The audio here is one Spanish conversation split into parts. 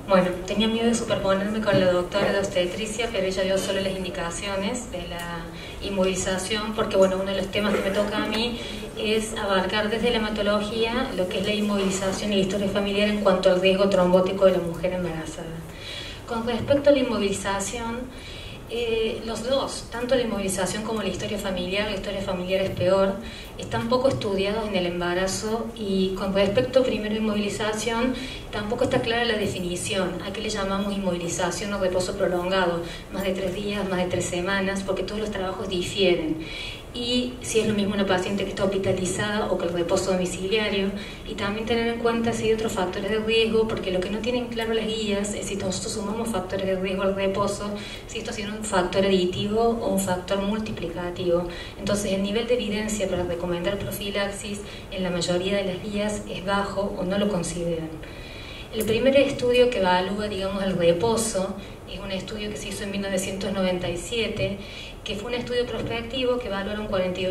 Bueno, tenía miedo de superponerme con la doctora de obstetricia, pero ella dio solo las indicaciones de la inmovilización, porque bueno, uno de los temas que me toca a mí es abarcar desde la hematología lo que es la inmovilización y la historia familiar en cuanto al riesgo trombótico de la mujer embarazada. Con respecto a la inmovilización, los dos, tanto la inmovilización como la historia familiar es peor, están poco estudiados en el embarazo, y con respecto primero a inmovilización, tampoco está clara la definición. ¿A qué le llamamos inmovilización o reposo prolongado? Más de 3 días, más de 3 semanas, porque todos los trabajos difieren. Y si es lo mismo una paciente que está hospitalizada o que el reposo domiciliario, y también tener en cuenta si hay otros factores de riesgo, porque lo que no tienen claro las guías es si nosotros sumamos factores de riesgo al reposo, si esto tiene un factor aditivo o un factor multiplicativo. Entonces el nivel de evidencia para recomendar profilaxis en la mayoría de las guías es bajo o no lo consideran. El primer estudio que evalúa, digamos, el reposo es un estudio que se hizo en 1997, que fue un estudio prospectivo que evaluaron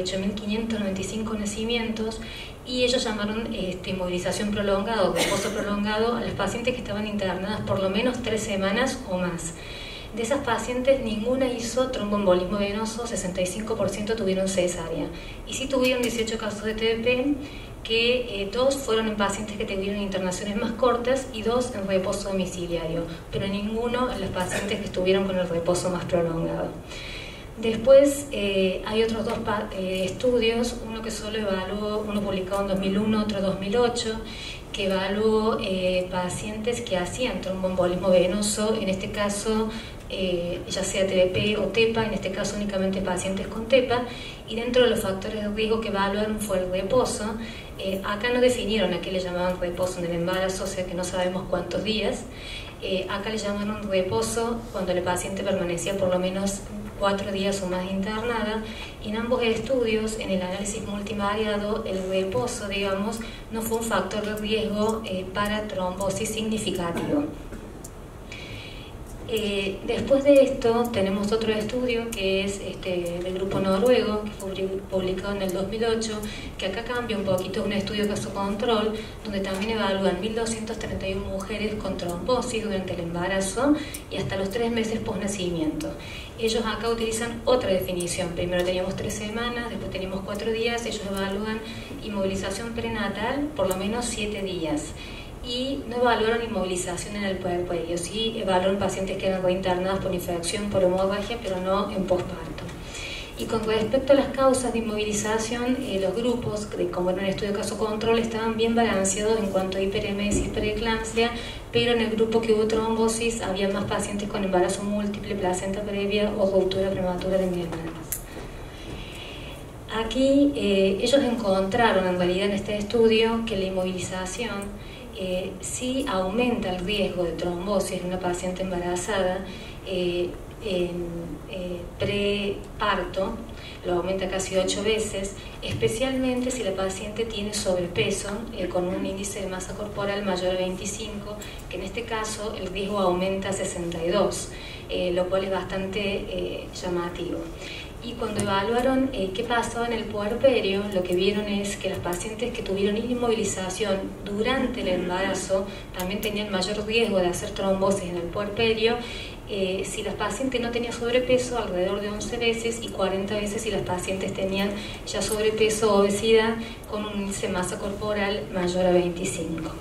48.595 nacimientos, y ellos llamaron inmovilización prolongada o reposo prolongado a las pacientes que estaban internadas por lo menos 3 semanas o más. De esas pacientes, ninguna hizo tromboembolismo venoso, 65% tuvieron cesárea, y sí tuvieron 18 casos de TBP, que 2 fueron en pacientes que tuvieron internaciones más cortas y 2 en reposo domiciliario, pero ninguno en las pacientes que estuvieron con el reposo más prolongado. Después hay otros 2 estudios, uno que solo evaluó, uno publicado en 2001, otro en 2008, que evaluó pacientes que hacían tromboembolismo venoso, en este caso ya sea TBP o TEPA, en este caso únicamente pacientes con TEPA, y dentro de los factores de riesgo que evaluaron fue el reposo. Acá no definieron a qué le llamaban reposo en el embarazo, o sea que no sabemos cuántos días. Acá le llamaron reposo cuando la paciente permanecía por lo menos 4 días o más internada, y en ambos estudios, en el análisis multivariado, el reposo, digamos, no fue un factor de riesgo para trombosis significativo. Después de esto tenemos otro estudio que es del grupo noruego, que fue publicado en el 2008, que acá cambia un poquito, un estudio caso control, donde también evalúan 1.231 mujeres con trombosis durante el embarazo y hasta los 3 meses post-nacimiento. Ellos acá utilizan otra definición. Primero teníamos 3 semanas, después teníamos 4 días. Ellos evalúan inmovilización prenatal por lo menos 7 días. Y no evaluaron inmovilización en el puerperio, sí evaluaron pacientes que eran reinternadas por infección, por hemorragia, pero no en posparto. Y con respecto a las causas de inmovilización, los grupos, como era un estudio caso control, estaban bien balanceados en cuanto a hiperemesis, preeclampsia, pero en el grupo que hubo trombosis había más pacientes con embarazo múltiple, placenta previa o ruptura prematura de membranas. Aquí ellos encontraron en realidad en este estudio que la inmovilización sí aumenta el riesgo de trombosis en una paciente embarazada en preparto, lo aumenta casi 8 veces, especialmente si la paciente tiene sobrepeso con un índice de masa corporal mayor a 25, que en este caso el riesgo aumenta a 62, lo cual es bastante llamativo. Y cuando evaluaron qué pasaba en el puerperio, lo que vieron es que las pacientes que tuvieron inmovilización durante el embarazo también tenían mayor riesgo de hacer trombosis en el puerperio. Si las pacientes no tenían sobrepeso, alrededor de 11 veces, y 40 veces si las pacientes tenían ya sobrepeso o obesidad con un índice de masa corporal mayor a 25.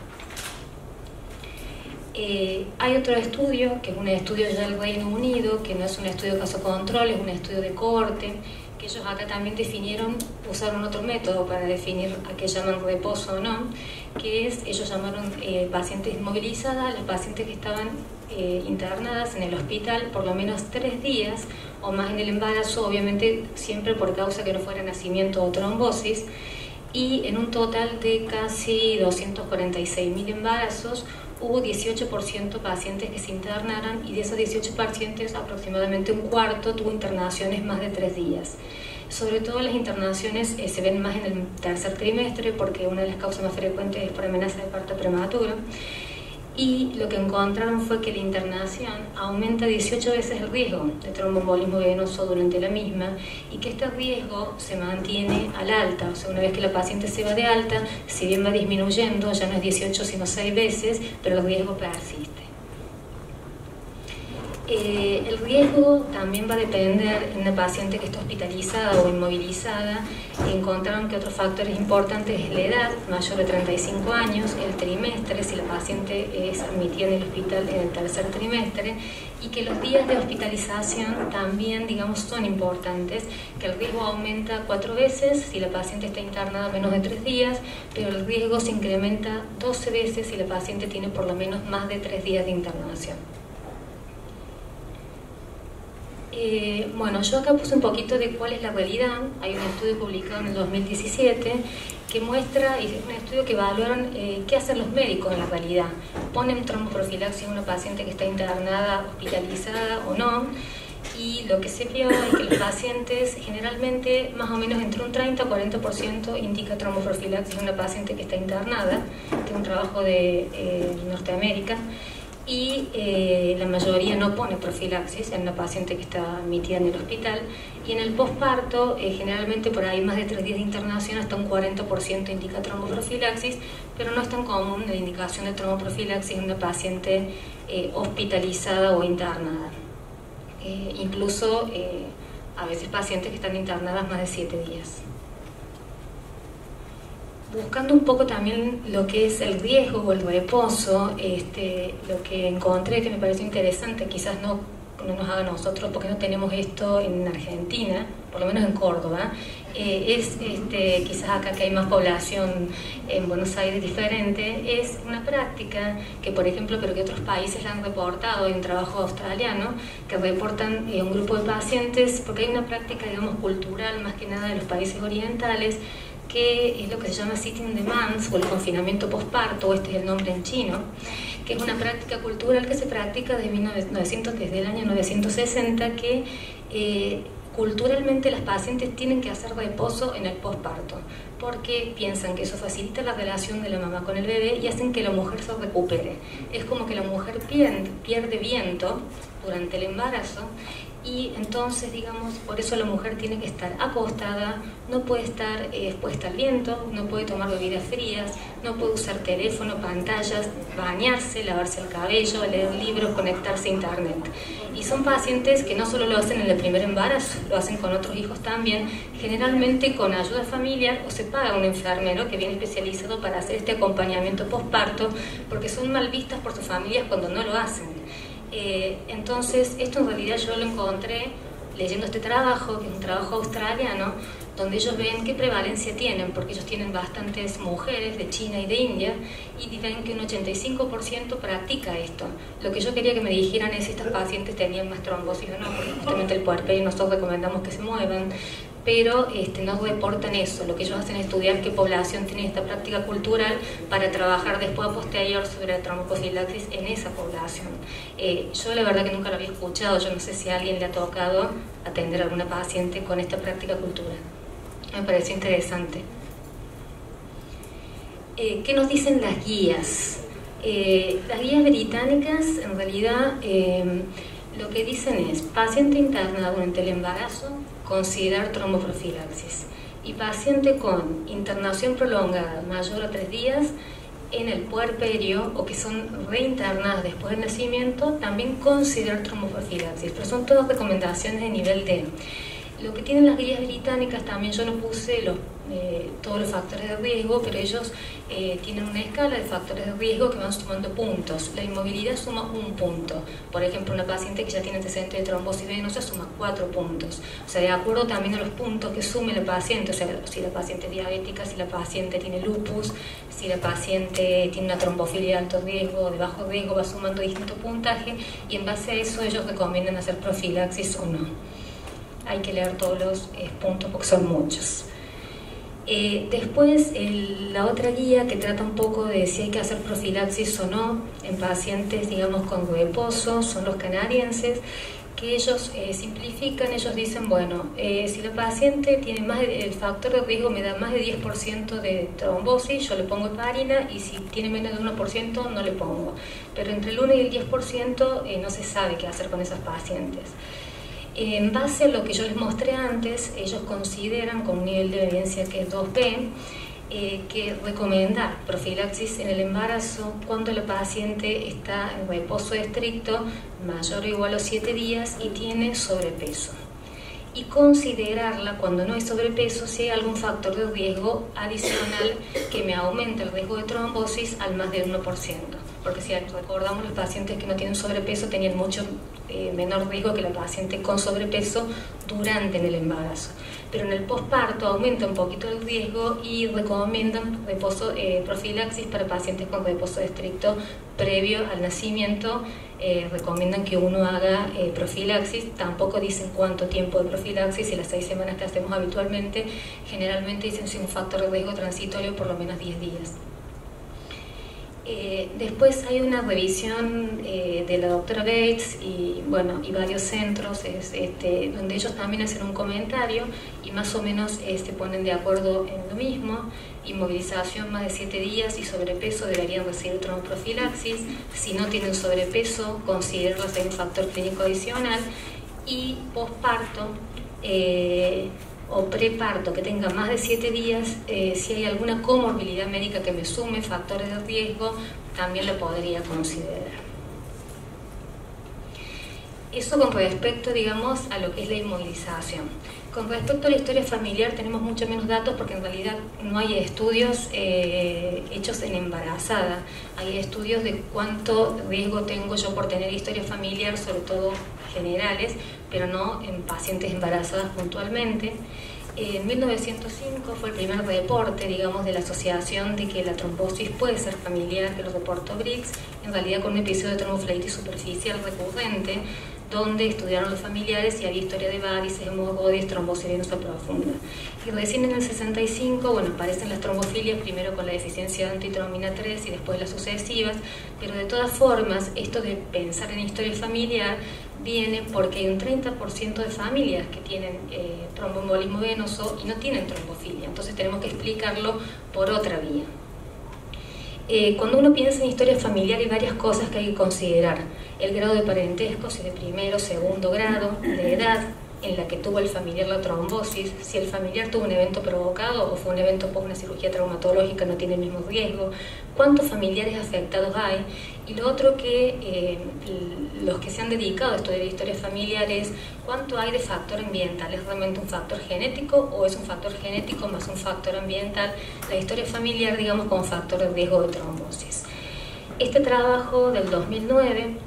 Hay otro estudio, que es un estudio ya del Reino Unido, que no es un estudio caso control, es un estudio de cohorte, que ellos acá también usaron otro método para definir a qué llaman reposo o no, que es, ellos llamaron pacientes inmovilizadas, las pacientes que estaban internadas en el hospital por lo menos 3 días o más en el embarazo, obviamente siempre por causa que no fuera nacimiento o trombosis, y en un total de casi 246.000 embarazos, hubo 18% pacientes que se internaron, y de esos 18 pacientes aproximadamente un cuarto tuvo internaciones más de 3 días. Sobre todo las internaciones se ven más en el tercer trimestre, porque una de las causas más frecuentes es por amenaza de parto prematuro, y lo que encontraron fue que la internación aumenta 18 veces el riesgo de tromboembolismo venoso durante la misma, y que este riesgo se mantiene al alta, o sea, una vez que la paciente se va de alta, si bien va disminuyendo, ya no es 18 sino 6 veces, pero el riesgo persiste. El riesgo también va a depender en una paciente que está hospitalizada o inmovilizada. Encontraron que otros factores importantes es la edad, mayor de 35 años, el trimestre, si la paciente es admitida en el hospital en el tercer trimestre, y que los días de hospitalización también, digamos, son importantes, que el riesgo aumenta 4 veces si la paciente está internada menos de 3 días, pero el riesgo se incrementa 12 veces si la paciente tiene por lo menos más de 3 días de internación. Bueno, yo acá puse un poquito de cuál es la realidad. Hay un estudio publicado en el 2017 que muestra, y es un estudio que evaluaron qué hacen los médicos en la realidad. Ponen tromboprofilaxis a una paciente que está internada, hospitalizada o no, y lo que se vio es que los pacientes generalmente más o menos entre un 30 a 40% indica tromboprofilaxis en una paciente que está internada, que es un trabajo de Norteamérica, y la mayoría no pone profilaxis en una paciente que está admitida en el hospital, y en el posparto generalmente por ahí más de 3 días de internación hasta un 40% indica tromboprofilaxis, pero no es tan común la indicación de tromboprofilaxis en una paciente hospitalizada o internada. Incluso a veces pacientes que están internadas más de 7 días. Buscando un poco también lo que es el riesgo o el reposo, lo que encontré que me pareció interesante, quizás no nos haga a nosotros porque no tenemos esto en Argentina, por lo menos en Córdoba, es quizás acá que hay más población en Buenos Aires diferente, es una práctica que, por ejemplo, pero que otros países la han reportado, hay un trabajo australiano que reportan un grupo de pacientes, porque hay una práctica, digamos, cultural más que nada de los países orientales, que es lo que se llama sitting demands o el confinamiento posparto, este es el nombre en chino, que es una práctica cultural que se practica desde el año 960, que culturalmente las pacientes tienen que hacer reposo en el posparto, porque piensan que eso facilita la relación de la mamá con el bebé y hacen que la mujer se recupere. Es como que la mujer pierde viento durante el embarazo, y entonces, digamos, por eso la mujer tiene que estar acostada, no puede estar expuesta al viento, no puede tomar bebidas frías, no puede usar teléfono, pantallas, bañarse, lavarse el cabello, leer libros, conectarse a internet. Y son pacientes que no solo lo hacen en el primer embarazo, lo hacen con otros hijos también, generalmente con ayuda familiar, o se paga un enfermero que viene especializado para hacer este acompañamiento posparto, porque son mal vistas por sus familias cuando no lo hacen. Entonces, esto en realidad yo lo encontré leyendo este trabajo, que es un trabajo australiano, donde ellos ven qué prevalencia tienen, porque ellos tienen bastantes mujeres de China y de India, y ven que un 85% practica esto. Lo que yo quería que me dijeran es si estas pacientes tenían más trombosis o no, porque justamente el puerperio nosotros recomendamos que se muevan, pero no reportan eso. Lo que ellos hacen es estudiar qué población tiene esta práctica cultural para trabajar después a posterior sobre la tromboprofilaxis en esa población. Yo la verdad que nunca lo había escuchado, yo no sé si a alguien le ha tocado atender a alguna paciente con esta práctica cultural. Me pareció interesante. ¿Qué nos dicen las guías? Las guías británicas, en realidad, lo que dicen es: paciente internado durante el embarazo, considerar tromboprofilaxis, y paciente con internación prolongada mayor a 3 días en el puerperio o que son reinternadas después del nacimiento, también considerar tromboprofilaxis, pero son todas recomendaciones de nivel D. Lo que tienen las guías británicas también, yo no puse todos los factores de riesgo, pero ellos tienen una escala de factores de riesgo que van sumando puntos. La inmovilidad suma 1 punto. Por ejemplo, una paciente que ya tiene antecedentes de trombosis venosa suma 4 puntos. O sea, de acuerdo también a los puntos que sume la paciente, o sea, si la paciente es diabética, si la paciente tiene lupus, si la paciente tiene una trombofilia de alto riesgo o de bajo riesgo, va sumando distinto puntaje, y en base a eso ellos recomiendan hacer profilaxis o no. Hay que leer todos los puntos porque son muchos. Después, la otra guía que trata un poco de si hay que hacer profilaxis o no en pacientes, digamos, con reposo, son los canadienses, que ellos simplifican. Ellos dicen, bueno, si la paciente tiene el factor de riesgo me da más de 10% de trombosis, yo le pongo heparina, y si tiene menos de 1% no le pongo. Pero entre el 1 y el 10% no se sabe qué hacer con esas pacientes. En base a lo que yo les mostré antes, ellos consideran, con un nivel de evidencia que es 2B, que recomendar profilaxis en el embarazo cuando la paciente está en reposo estricto mayor o igual a 7 días y tiene sobrepeso. Y considerarla cuando no hay sobrepeso si hay algún factor de riesgo adicional que me aumenta el riesgo de trombosis al más del 1%. Porque si recordamos, los pacientes que no tienen sobrepeso tenían mucho menor riesgo que la paciente con sobrepeso durante el embarazo. Pero en el posparto aumenta un poquito el riesgo y recomiendan profilaxis para pacientes con reposo estricto previo al nacimiento. Recomiendan que uno haga profilaxis, tampoco dicen cuánto tiempo de profilaxis, y las 6 semanas que hacemos habitualmente, generalmente dicen si un factor de riesgo transitorio por lo menos 10 días. Después hay una revisión de la doctora Bates y varios centros donde ellos también hacen un comentario y más o menos se ponen de acuerdo en lo mismo. Inmovilización más de 7 días y sobrepeso deberían recibir tromboprofilaxis. Si no tienen sobrepeso, considerarlo si hay un factor clínico adicional. Y posparto o preparto que tenga más de 7 días, si hay alguna comorbilidad médica que me sume factores de riesgo, también lo podría considerar. Eso con respecto, digamos, a lo que es la inmovilización. Con respecto a la historia familiar tenemos mucho menos datos porque en realidad no hay estudios hechos en embarazada. Hay estudios de cuánto riesgo tengo yo por tener historia familiar, sobre todo generales, pero no en pacientes embarazadas puntualmente. En 1905 fue el primer reporte, digamos, de la asociación de que la trombosis puede ser familiar, que lo reportó Briggs, en realidad con un episodio de tromboflebitis superficial recurrente, donde estudiaron los familiares y había historia de varices, hemorroides, trombosis venosa profunda. Y recién en el 65, aparecen las trombofilias, primero con la deficiencia de antitromina 3 y después las sucesivas, pero de todas formas, esto de pensar en historia familiar viene porque hay un 30% de familias que tienen tromboembolismo venoso y no tienen trombofilia, entonces tenemos que explicarlo por otra vía. Cuando uno piensa en historia familiar hay varias cosas que hay que considerar: el grado de parentesco, si de primero o segundo grado, la edad en la que tuvo el familiar la trombosis, si el familiar tuvo un evento provocado o fue un evento por una cirugía traumatológica, no tiene el mismo riesgo, cuántos familiares afectados hay, y lo otro que los que se han dedicado a estudiar historias familiares, cuánto hay de factor ambiental, ¿es realmente un factor genético o es un factor genético más un factor ambiental? La historia familiar, digamos, como factor de riesgo de trombosis. Este trabajo del 2009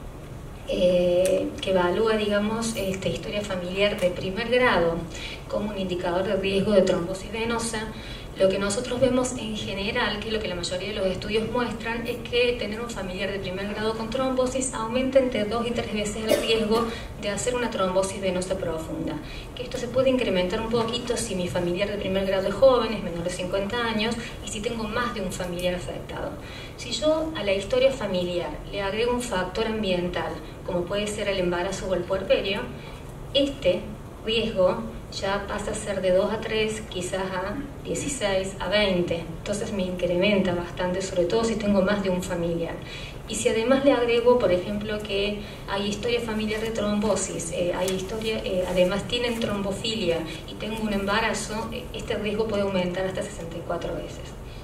que evalúa, digamos, historia familiar de primer grado como un indicador de riesgo de trombosis venosa, lo que nosotros vemos en general, que es lo que la mayoría de los estudios muestran, es que tener un familiar de primer grado con trombosis aumenta entre 2 y 3 veces el riesgo de hacer una trombosis venosa profunda. Que esto se puede incrementar un poquito si mi familiar de primer grado es joven, es menor de 50 años, y si tengo más de un familiar afectado. Si yo a la historia familiar le agrego un factor ambiental, como puede ser el embarazo o el puerperio, este riesgo ya pasa a ser de 2 a 3, quizás a 16, a 20. Entonces me incrementa bastante, sobre todo si tengo más de un familiar. Y si además le agrego, por ejemplo, que hay historia familiar de trombosis, además tienen trombofilia y tengo un embarazo, este riesgo puede aumentar hasta 64 veces.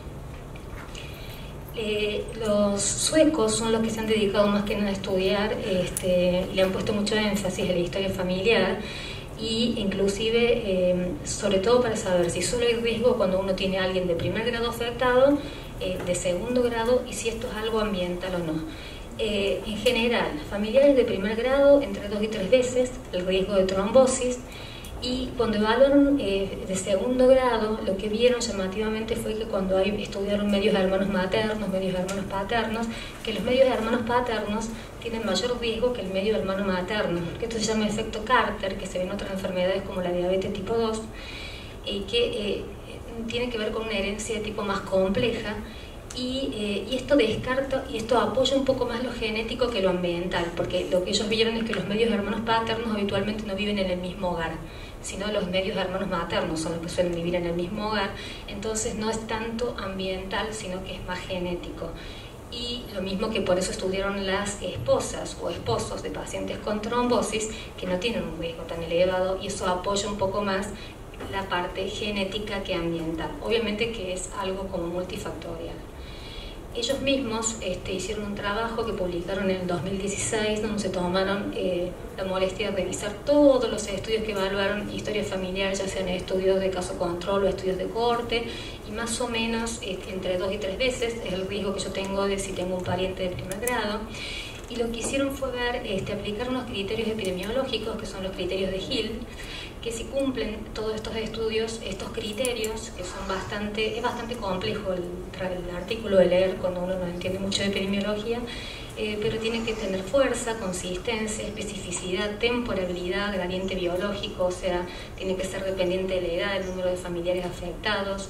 Los suecos son los que se han dedicado más que nada a estudiar, le han puesto mucho énfasis a la historia familiar, y inclusive sobre todo para saber si solo hay riesgo cuando uno tiene a alguien de primer grado afectado, de segundo grado, y si esto es algo ambiental o no. En general, familiares de primer grado entre 2 y 3 veces el riesgo de trombosis, y cuando evaluaron de segundo grado, lo que vieron llamativamente fue que cuando estudiaron medios hermanos maternos, medios hermanos paternos, que los medios hermanos paternos tienen mayor riesgo que el medio hermano materno, que esto se llama efecto Carter, que se ve en otras enfermedades como la diabetes tipo 2, y que tiene que ver con una herencia de tipo más compleja, y esto descarta y esto apoya un poco más lo genético que lo ambiental, porque lo que ellos vieron es que los medios hermanos paternos habitualmente no viven en el mismo hogar, sino los medios hermanos maternos son los que suelen vivir en el mismo hogar, entonces no es tanto ambiental, sino que es más genético. Y lo mismo que por eso estudiaron las esposas o esposos de pacientes con trombosis, que no tienen un riesgo tan elevado, y eso apoya un poco más la parte genética que ambiental. Obviamente que es algo como multifactorial. Ellos mismos hicieron un trabajo que publicaron en el 2016, donde se tomaron la molestia de revisar todos los estudios que evaluaron historia familiar, ya sean estudios de caso control o estudios de cohorte, y más o menos entre 2 y 3 veces es el riesgo que yo tengo de si tengo un pariente de primer grado. Y lo que hicieron fue ver, aplicar unos criterios epidemiológicos, que son los criterios de Hill, que si cumplen todos estos estudios, estos criterios, que son es bastante complejo el artículo de leer cuando uno no entiende mucho de epidemiología, pero tiene que tener fuerza, consistencia, especificidad, temporalidad, gradiente biológico, o sea, tiene que ser dependiente de la edad, el número de familiares afectados,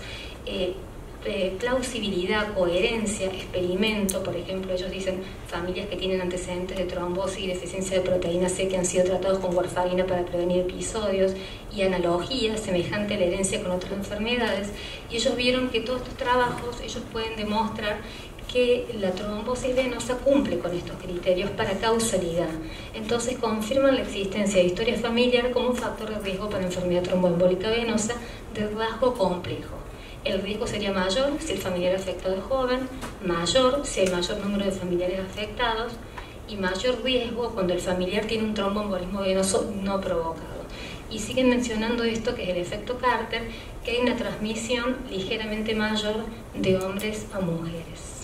plausibilidad, coherencia, experimento. Por ejemplo, ellos dicen familias que tienen antecedentes de trombosis y deficiencia de proteína C que han sido tratados con warfarina para prevenir episodios, y analogía semejante a la herencia con otras enfermedades. Y ellos vieron que todos estos trabajos ellos pueden demostrar que la trombosis venosa cumple con estos criterios para causalidad. Entonces confirman la existencia de historia familiar como un factor de riesgo para enfermedad tromboembólica venosa de rasgo complejo. El riesgo sería mayor si el familiar afectado es joven, mayor si hay mayor número de familiares afectados, y mayor riesgo cuando el familiar tiene un tromboembolismo venoso no provocado. Y siguen mencionando esto, que es el efecto Carter, que hay una transmisión ligeramente mayor de hombres a mujeres.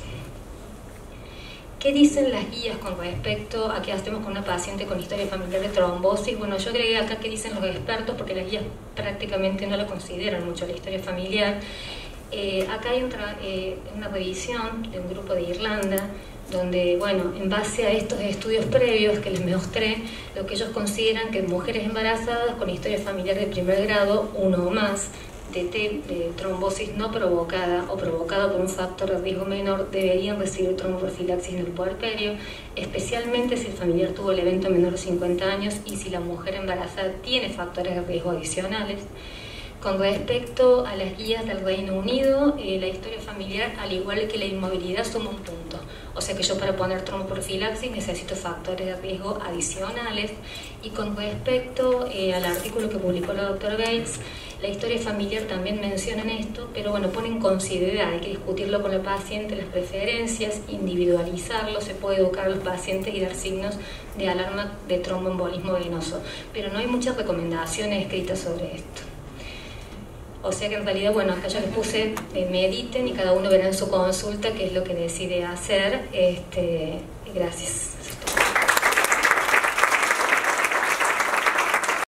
¿Qué dicen las guías con respecto a qué hacemos con una paciente con historia familiar de trombosis? Bueno, yo agregué acá qué dicen los expertos, porque las guías prácticamente no la consideran mucho la historia familiar. Acá hay una revisión de un grupo de Irlanda, donde, bueno, en base a estos estudios previos que les mostré, lo que ellos consideran que mujeres embarazadas con historia familiar de primer grado, uno o más, de trombosis no provocada o provocada por un factor de riesgo menor, deberían recibir tromboprofilaxis en el puerperio, especialmente si el familiar tuvo el evento menor de 50 años y si la mujer embarazada tiene factores de riesgo adicionales. Con respecto a las guías del Reino Unido, la historia familiar, al igual que la inmovilidad, suma un punto. O sea que yo, para poner tromboprofilaxis, necesito factores de riesgo adicionales. Y con respecto al artículo que publicó la doctora Bates, la historia familiar también mencionan esto, pero bueno, ponen considerar, hay que discutirlo con la paciente, las preferencias, individualizarlo, se puede educar a los pacientes y dar signos de alarma de tromboembolismo venoso, pero no hay muchas recomendaciones escritas sobre esto. O sea que en realidad, bueno, acá ya les puse, mediten y cada uno verá en su consulta qué es lo que decide hacer. Gracias.